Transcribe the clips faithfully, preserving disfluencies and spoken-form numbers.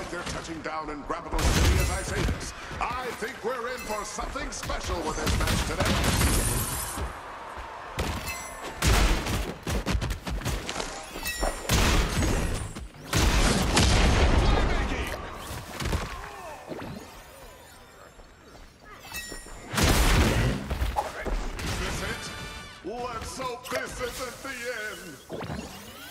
like they're touching down in Grappital City as I say this. I think we're in for something special with this match today. Let's hope this isn't the end.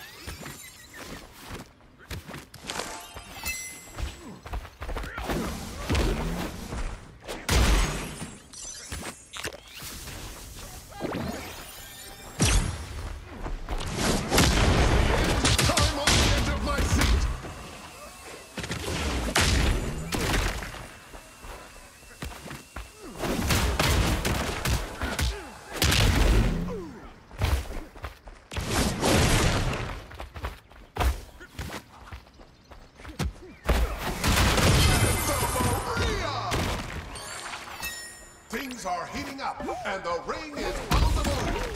I'm on the edge of my seat. Things are heating up, and the ring is on the move.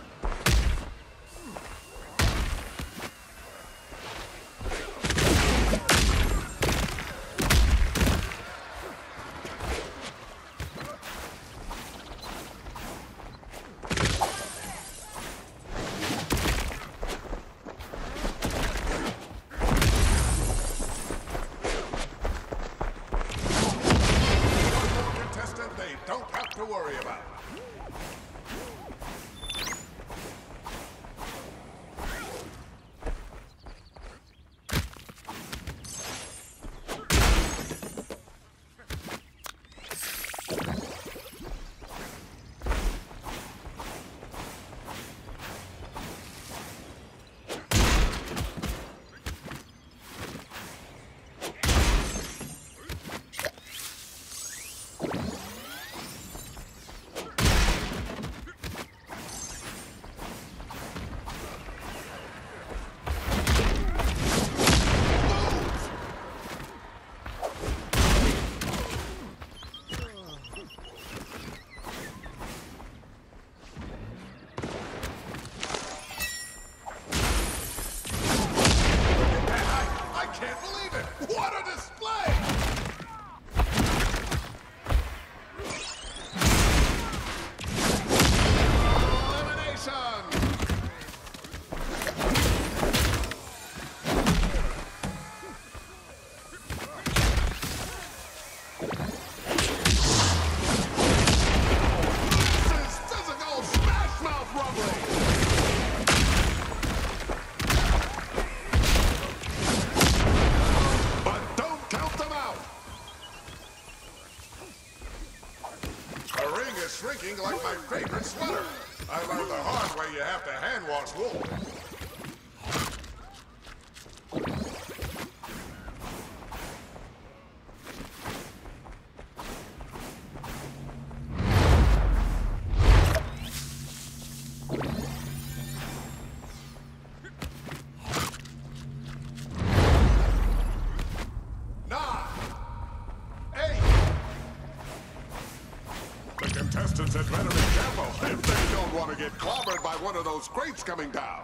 They don't have to worry about. What a display! Elimination! This is physical smash mouth rumbling! Shrinking like my favorite sweater. I learned the hard way you have to hand wash wool. Contestants had better be careful if they don't want to get clobbered by one of those crates coming down.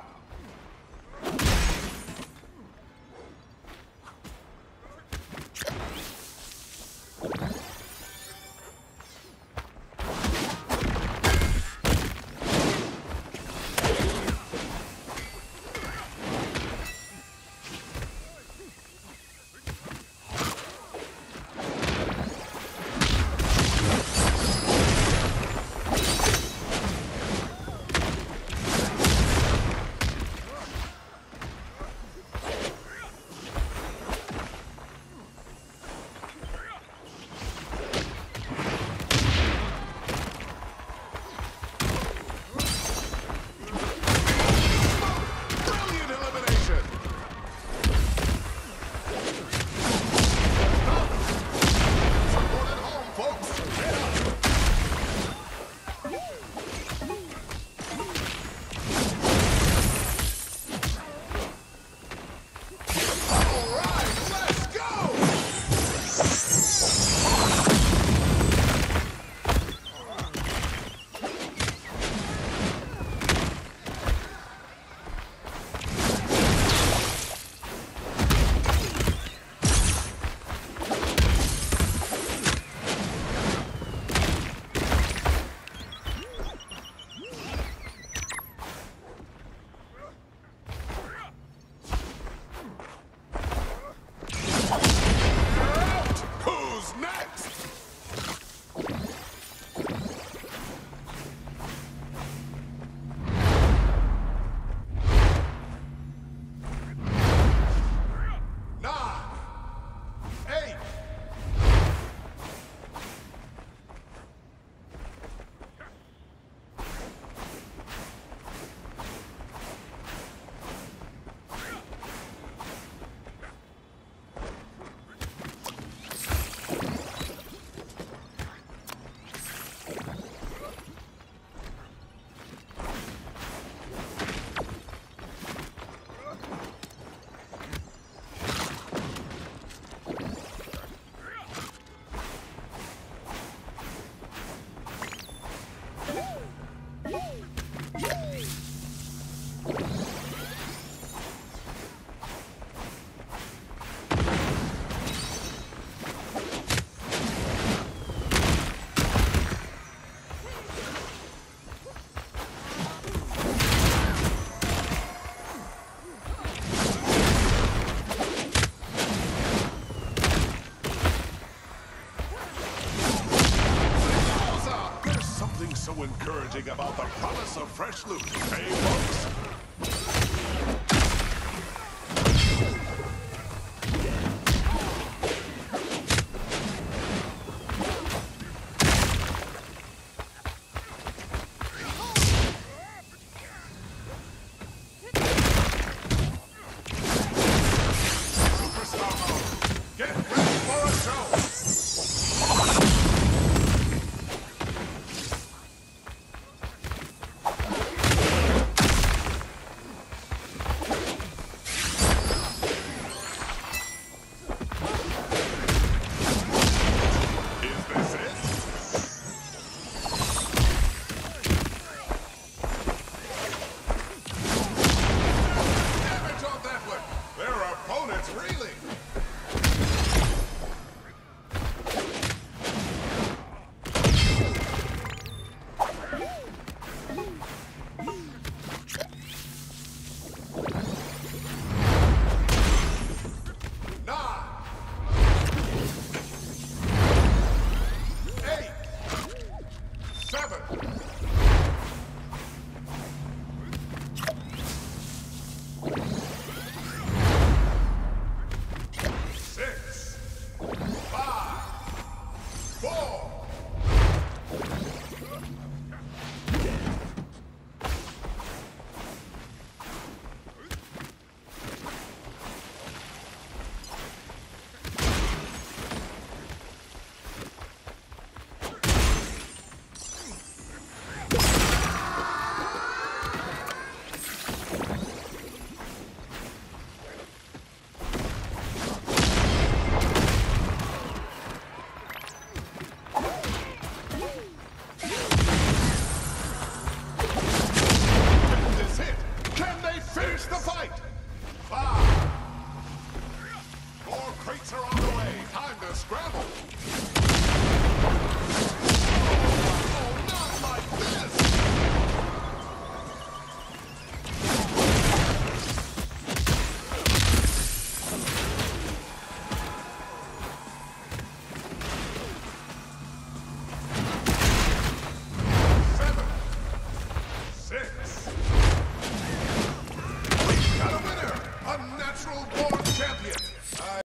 something about the promise of fresh loot. Hey, folks? Born champion!